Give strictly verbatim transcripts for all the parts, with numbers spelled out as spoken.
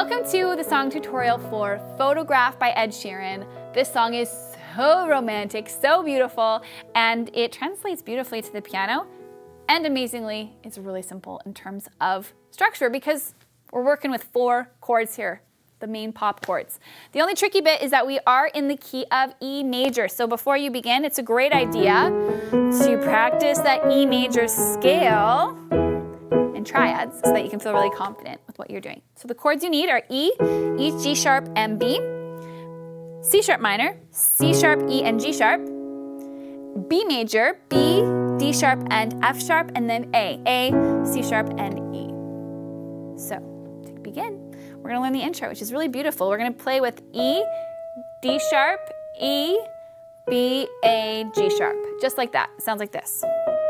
Welcome to the song tutorial for Photograph by Ed Sheeran. This song is so romantic, so beautiful, and it translates beautifully to the piano. And amazingly, it's really simple in terms of structure because we're working with four chords here, the main pop chords. The only tricky bit is that we are in the key of E major. So before you begin, it's a great idea to practice that E major scale in triads so that you can feel really confident with what you're doing. So the chords you need are E, E, G sharp, and B, C sharp minor, C sharp, E, and G sharp, B major, B, D sharp, and F sharp, and then A, A, C sharp, and E. So to begin, we're gonna learn the intro, which is really beautiful. We're gonna play with E, D sharp, E, B, A, G sharp, just like that. It sounds like this.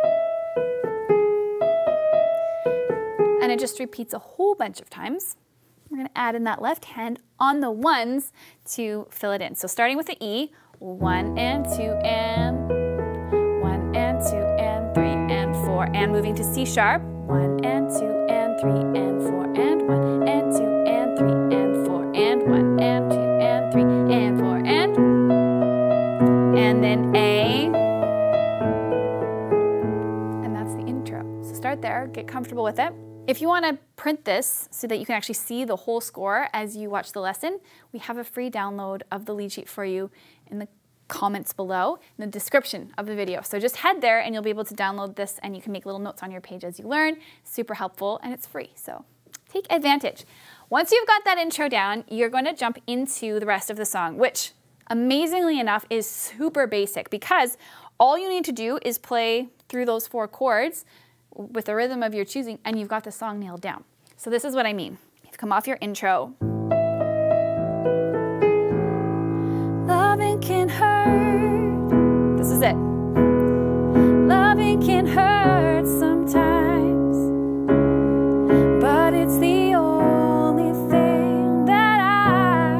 And it just repeats a whole bunch of times. We're gonna add in that left hand on the ones to fill it in. So starting with the E, one and two and one and two and three and four, and moving to C sharp, one and two and three and four and one and two and three and four and one and two and three and four and and then A, and that's the intro. So start there, get comfortable with it. If you want to print this so that you can actually see the whole score as you watch the lesson, we have a free download of the lead sheet for you in the comments below, in the description of the video. So just head there and you'll be able to download this and you can make little notes on your page as you learn. Super helpful and it's free, so take advantage. Once you've got that intro down, you're going to jump into the rest of the song, which amazingly enough is super basic because all you need to do is play through those four chords with the rhythm of your choosing, and you've got the song nailed down. So this is what I mean. You've come off your intro. Loving can hurt. This is it. Loving can hurt sometimes, but it's the only thing that I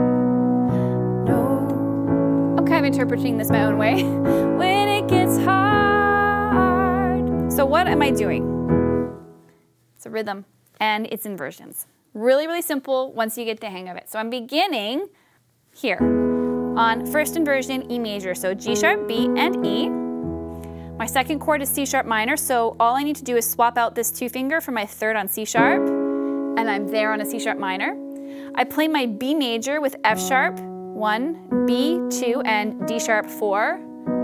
know. I'm kind of interpreting this my own way. When it gets hard. So what am I doing? It's a rhythm and it's inversions. Really, really simple once you get the hang of it. So I'm beginning here on first inversion, E major. So G sharp, B, and E. My second chord is C sharp minor. So all I need to do is swap out this two finger for my third on C sharp, and I'm there on a C sharp minor. I play my B major with F sharp, one, B, two, and D sharp, four.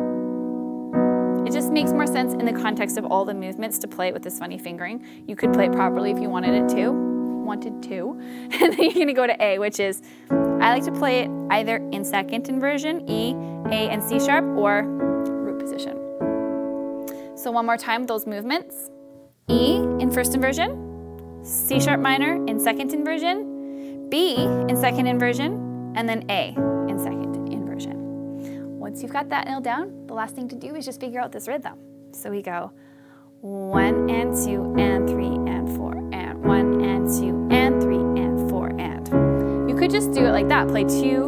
It just makes more sense in the context of all the movements to play it with this funny fingering. You could play it properly if you wanted it to, wanted to. And then you're gonna go to A, which is, I like to play it either in second inversion, E, A, and C sharp, or root position. So one more time with those movements. E in first inversion, C sharp minor in second inversion, B in second inversion, and then A in second inversion. Once you've got that nailed down, the last thing to do is just figure out this rhythm. So we go one and two and three and four and one and two and three and four and. You could just do it like that. Play two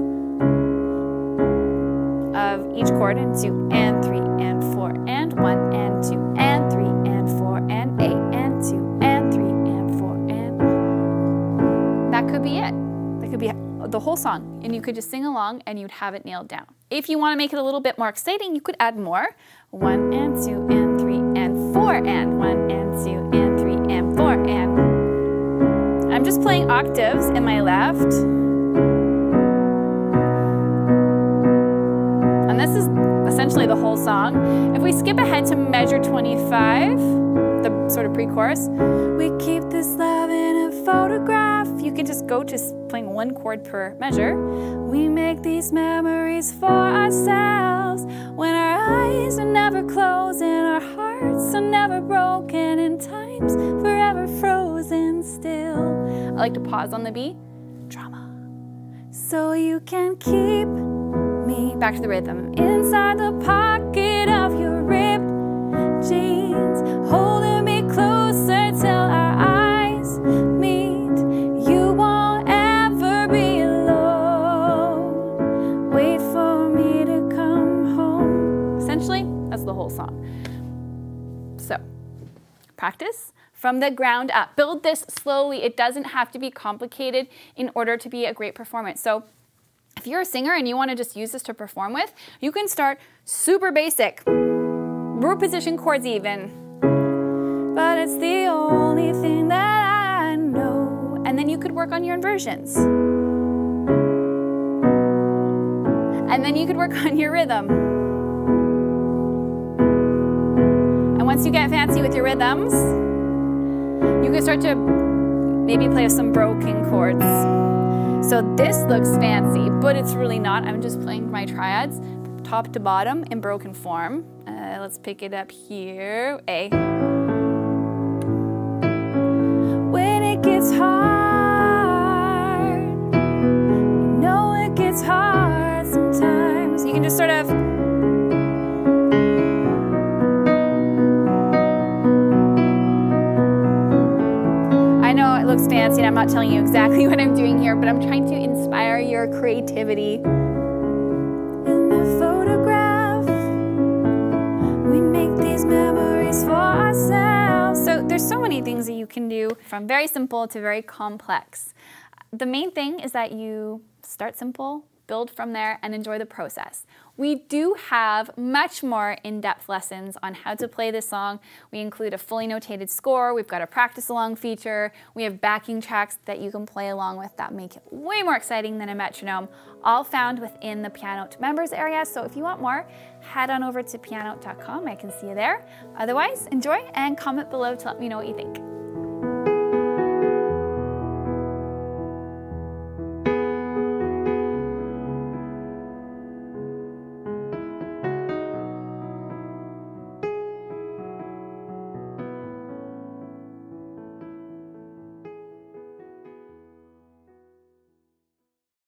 of each chord and two and three and four and one and two and three and four and eight and two and three and four and. That could be it. That could be the whole song, and you could just sing along and you'd have it nailed down. If you want to make it a little bit more exciting, you could add more. One and two and three and four and one and two and three and four and. I'm just playing octaves in my left. And this is essentially the whole song. If we skip ahead to measure twenty-five, the sort of pre-chorus, we keep this love in a photograph. You can just go to playing one chord per measure. We make these memories for ourselves when our eyes are never closed and our hearts are never broken and time's forever frozen still. I like to pause on the B. Drama. So you can keep me, back to the rhythm, inside the pocket of your ripped jeans, holding me closer till our eyes meet. You won't ever be alone. Wait for me to come home. Essentially, that's the whole song. So, practice, from the ground up. Build this slowly. It doesn't have to be complicated in order to be a great performance. So if you're a singer and you want to just use this to perform with, you can start super basic, root position chords even. But it's the only thing that I know. And then you could work on your inversions. And then you could work on your rhythm. And once you get fancy with your rhythms, you can start to maybe play some broken chords. So this looks fancy, but it's really not. I'm just playing my triads, top to bottom in broken form. Uh, let's pick it up here. A. When it gets hard, you know it gets hard sometimes. You can just sort of I know it looks fancy and I'm not telling you exactly what I'm doing here, but I'm trying to inspire your creativity. In the photograph, we make these memories for ourselves. So there's so many things that you can do, from very simple to very complex. The main thing is that you start simple, build from there, and enjoy the process. We do have much more in-depth lessons on how to play this song. We include a fully notated score, we've got a practice along feature, we have backing tracks that you can play along with that make it way more exciting than a metronome, all found within the Pianote members area. So if you want more, head on over to pianote dot com. I can see you there. Otherwise, enjoy and comment below to let me know what you think.